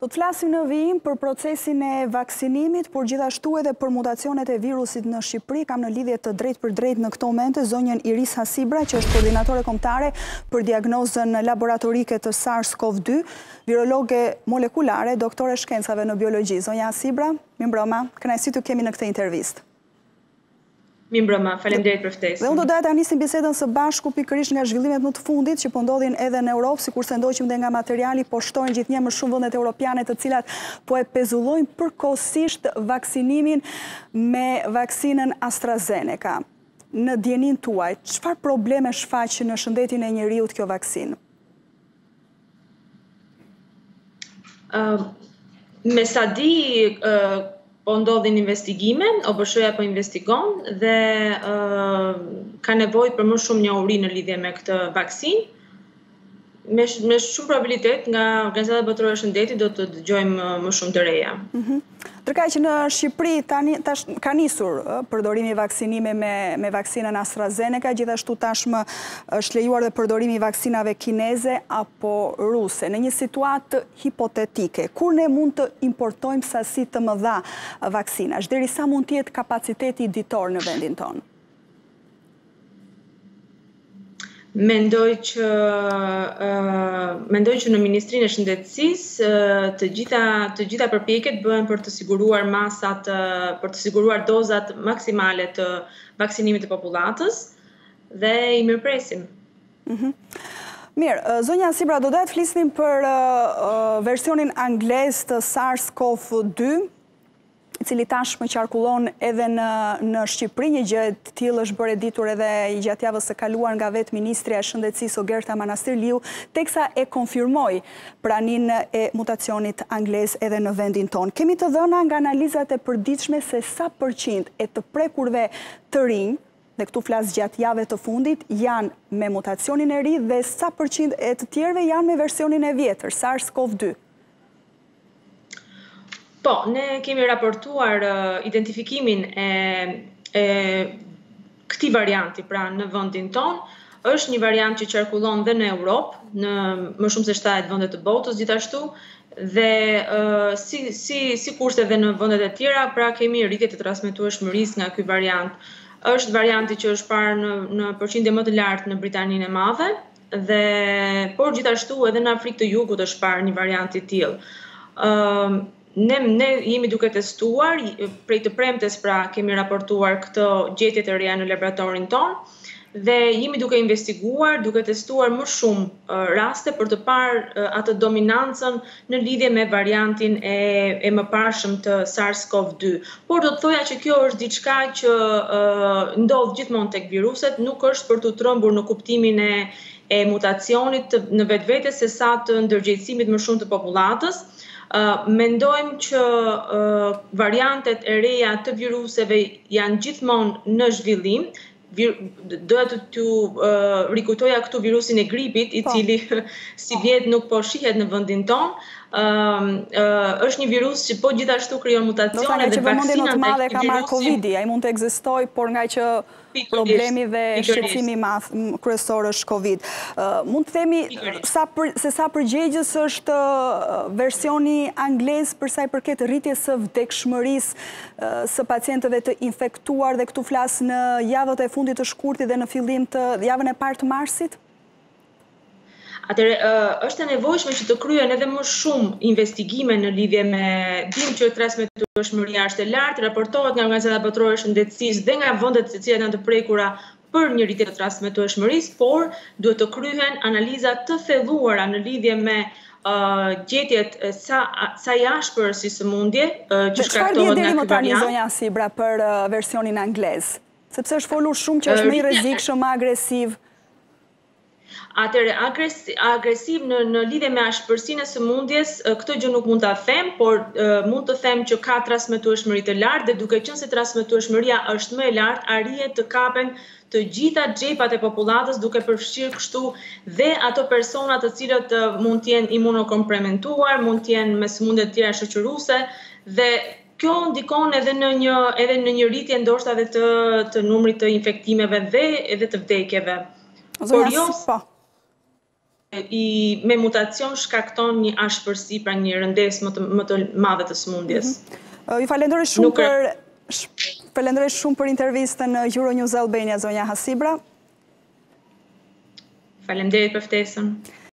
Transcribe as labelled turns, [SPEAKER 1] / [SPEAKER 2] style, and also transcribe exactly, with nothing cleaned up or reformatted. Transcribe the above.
[SPEAKER 1] Do të flasim në vijim për procesin e vaksinimit, por gjithashtu edhe për mutacionet e virusit në Shqipëri. Kam në lidhje të drejt për drejt në këto momente zonjën Iris Hasibra, që është koordinatore kombëtare për diagnozën laboratorike të SARS-CoV dy, virologe molekulare, doktore shkencave në biologji. Zonja Hasibra, mirëmbrëma, kënaqësi të kemi në këtë intervistë.
[SPEAKER 2] Mirëmbrëma, faleminderit për ftesën.
[SPEAKER 1] Dhe unë do doja ta nisim bisedën së bashku pikërisht nga zhvillimet më të fundit që po ndodhin edhe në Europë, sikurse ndoqim dhe nga materiali, po shtojnë gjithnjë më shumë vendet europiane të cilat po e pezullojnë përkohësisht vaksinimin me vaksinën AstraZeneca. Në djenin tuaj, çfarë probleme shfaq në shëndetin e njeriut kjo vaksinë?
[SPEAKER 2] Uh, me sa di, uh, po ndodhin investigimen, O B S-ja po investigon dhe uh, ka nevojë për më shumë njohuri në lidhje me këtë vaksinë. Me, me shumë probabilitet nga Organizata Botërore e Shëndetit do të dëgjojmë më shumë të reja.
[SPEAKER 1] Mm-hmm. Ndërkaq që në Shqipëri tani tash ka nisur përdorimi vaksinime me me vaksinën AstraZeneca, gjithashtu tashmë është lejuar dhe përdorimi i vaksinave kineze apo ruse. Në një situatë hipotetike, kur ne mund të importojmë sasi të mëdha vaksinash, derisa mund të jetë kapaciteti ditor në vendin tonë?
[SPEAKER 2] Mendoj që uh, mendoj që në Ministrinë e Shëndetësisë uh, të gjitha të gjitha përpjekjet bëhen për të siguruar masat uh, për të siguruar dozat maksimale të vaksinimit të popullatës dhe i mirëpresim.
[SPEAKER 1] Mm-hmm. Mirë, zonja Hasibra, do të flisnim për uh, versionin anglez të SARS-CoV dy, i cili tashmë qarkullon edhe në, në Shqipëri. Një gjë e tillë është bërë ditur edhe i gjatë javës së kaluar nga vetë Ministrja e Shëndetësisë Ogerta Manastirliu, teksa e konfirmoi praninë e mutacionit anglez edhe në vendin tonë. Kemi të dhëna nga analizat e përditshme se sa përqind e të prekurve të rinj, dhe këtu flas gjatë javëve të fundit, janë me mutacionin e ri dhe sa përqind e të tjerëve janë me versionin e vjetër, SARS-CoV dy.
[SPEAKER 2] Po, ne kemi raportuar uh, identifikimin e, e këtij varianti pra në vendin tonë. Është një variant që qarkullon dhe në Europë, në më shumë se shtatë vende të botës gjithashtu, dhe uh, si si sikurse edhe në vendet e tjera, pra kemi rritje të transmetueshmërisë nga ky variant. Është varianti që është parë në në përqindje më të lartë në Britaninë e Madhe, dhe por gjithashtu edhe në Afrikë të Jugut është parë një variant i tillë. Uh, Ne, ne jemi duke testuar, prej të premtes pra kemi raportuar këto gjetje të reja në laboratorin tonë dhe jemi duke investiguar, duke testuar më shumë uh, raste për të parë uh, atë dominancën në lidhje me variantin e, e mëparshëm të SARS-CoV dy. Por do të thoja që kjo është diçka që uh, ndodh gjithmonë tek viruset, nuk është për të trembur në kuptimin e, e mutacionit të, në vetvete se sa të ndërgjegjësimit më shumë të popullatës. Uh, mendojmë që uh, variantet e reja të viruseve janë gjithmonë në zhvillim. Vir, doja të t'ju uh, rikujtoja këtu virusin e gripit, i cili si vjet nuk po shihet në vendin tonë. Uh, uh, është një virus që po gjithashtu krijon mutacione dhe vaksina
[SPEAKER 1] të madhe ka marrë Covidi, ai mund të ekzistojë, por nga që problemi dhe shqetësimi madh kryesor është Covid. Uh, mund të themi sa për, se sa përgjegjës është uh, versioni anglez për sa i përket rritjes së vdekshmërisë uh, së pacientëve të infektuar, dhe këtu flas në javët e fundit të shkurtit dhe në fillim të javën e parë të marsit?
[SPEAKER 2] Atëre, uh, është e nevojshme që të kryen edhe më shumë investigime në lidhje me dim që transmetueshmëria është e lartë, raportohet nga Organizata Botërore e Shëndetësisë dhe nga vendet të cilat janë të prekura për një rritje të transmetueshmërisë, por duhet të kryhen analiza të thelluara në lidhje me uh, gjetjet sa sa jashpër si sëmundje uh, që shkaktohet nga ky variant.
[SPEAKER 1] Zonja Hasibra për uh, versionin anglez, sepse është folur shumë që është më i rrezikshëm, më agresiv.
[SPEAKER 2] Atëre, agresiv, agresiv në, në lidhje me ashpërsinë e sëmundjes, këtë gjë nuk mund ta them, por uh, mund të them që ka transmetueshmëri të lartë dhe duke qenë se transmetueshmëria është më e lartë, arrihet të kapen të gjitha xhepat e popullatës, duke përfshirë kështu dhe ato persona të cilët uh, mund të jenë imunokompromentuar, mund të jenë me sëmundje të tjera shoqëruese, dhe kjo ndikon edhe në një edhe në një rritje ndoshta edhe të të numrit të infektimeve dhe edhe të vdekjeve.
[SPEAKER 1] Por jo, po.
[SPEAKER 2] i me mutacion shkakton një ashpërsi, pra një rëndes më të, më të madhe të sëmundjes.
[SPEAKER 1] Ju falenderoj shumë për falenderoj shumë për intervistën në Euronews Albania, zonja Hasibra.
[SPEAKER 2] Faleminderit për ftesën.